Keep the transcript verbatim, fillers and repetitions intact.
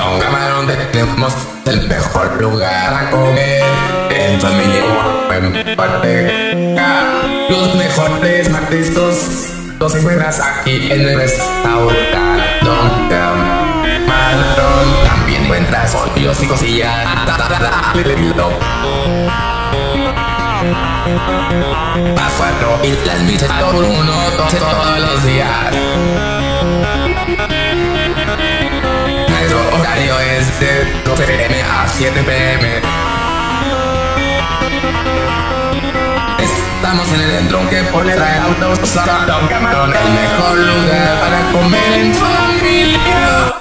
Don Camarón, tenemos el mejor lugar a comer. En familia o en pareja, los mejores mariscos los encuentras aquí en el restaurante Don Camarón. También encuentras pollos y cosillas. A cuatro y las michas por uno todos los días. Nuestro horario es de doce p m a siete p m Estamos en el entrón que pone el auto. Don Camarón, el mejor lugar para comer en familia.